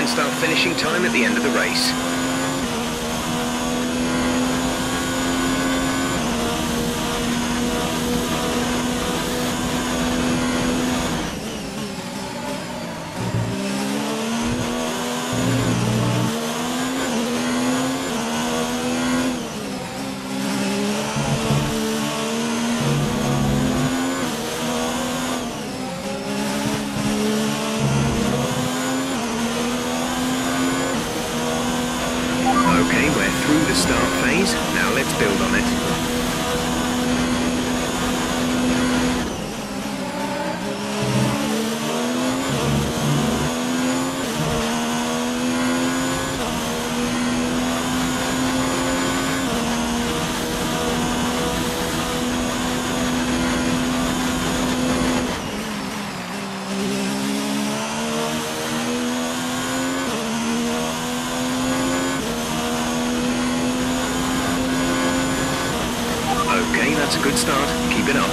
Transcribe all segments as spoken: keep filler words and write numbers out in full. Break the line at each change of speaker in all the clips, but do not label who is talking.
against our finishing time at the end of the race. Through the start phase, now let's build on it. Okay, that's a good start. Keep it up.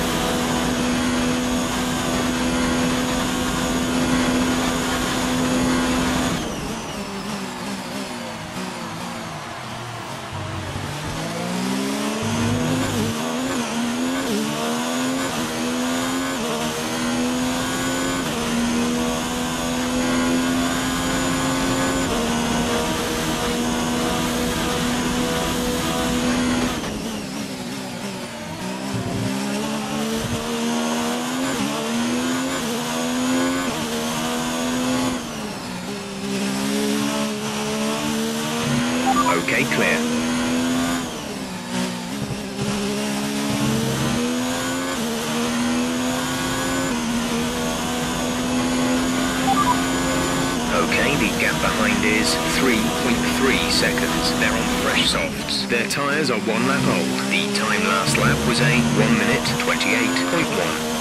Okay, clear. Okay, the gap behind is three point three seconds. They're on fresh softs. Their tyres are one lap old. The time last lap was a one minute twenty-eight point one.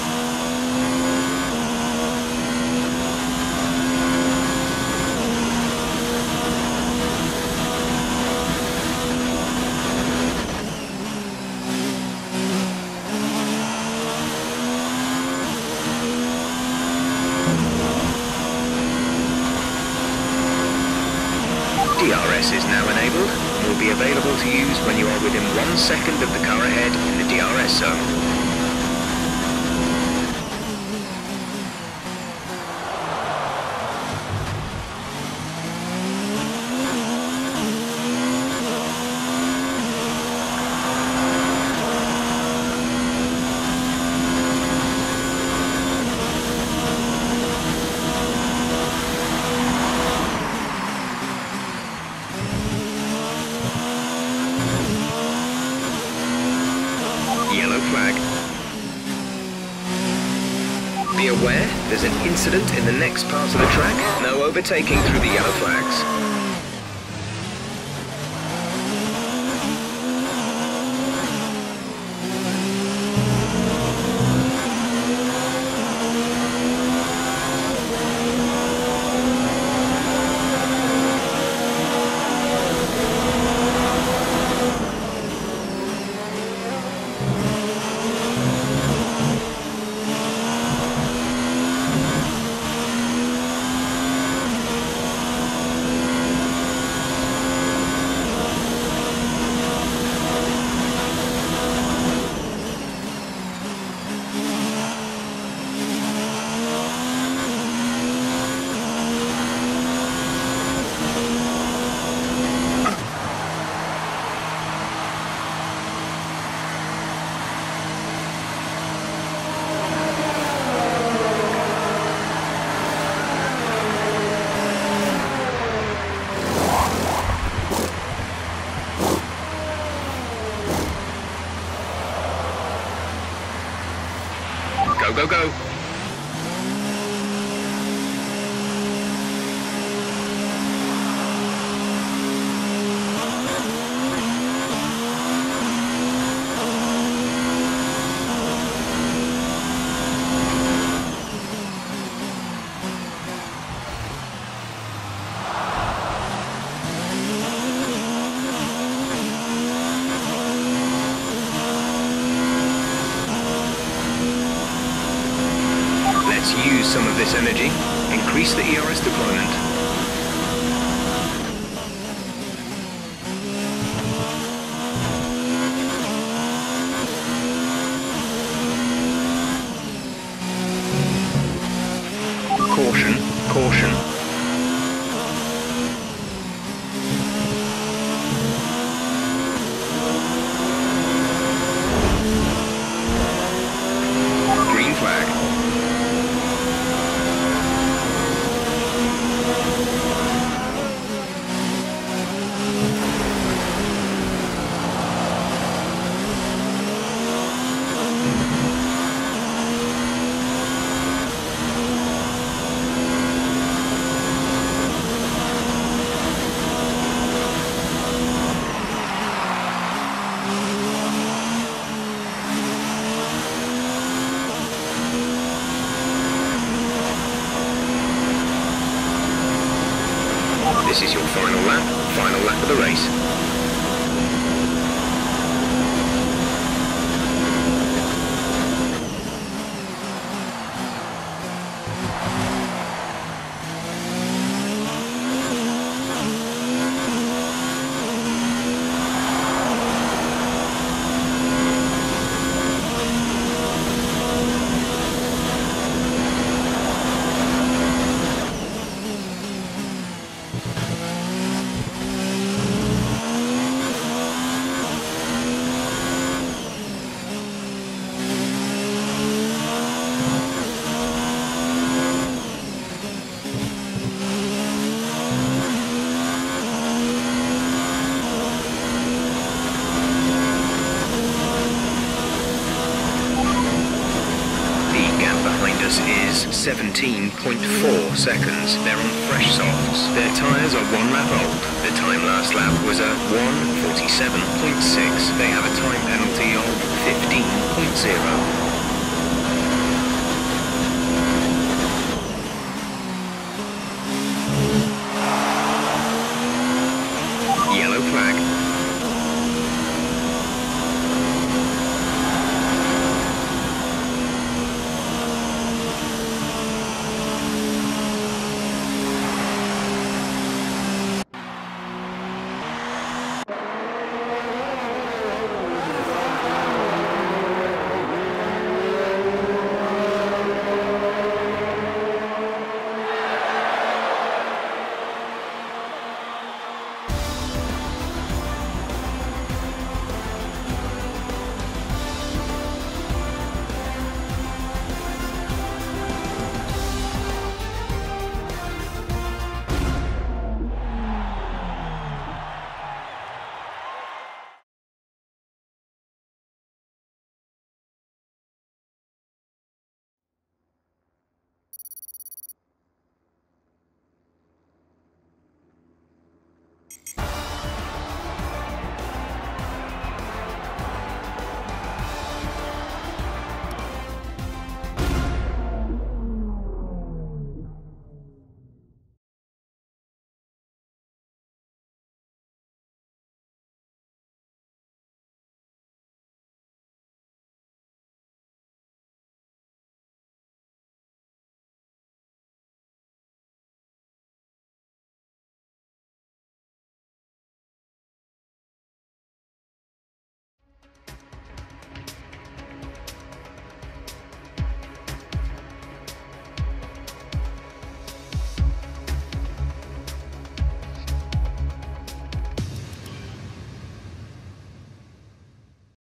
D R S is now enabled and will be available to use when you are within one second of the car ahead in the D R S zone. Yellow flag. Be aware, there's an incident in the next part of the track. No overtaking through the yellow flags. Go, go, go. Use some of this energy, increase the E R S deployment. This is your final lap, final lap of the race. Is seventeen point four seconds. They're on fresh softs. Their tyres are one lap old. The time last lap was a one forty-seven point six. They have a time penalty of fifteen point zero.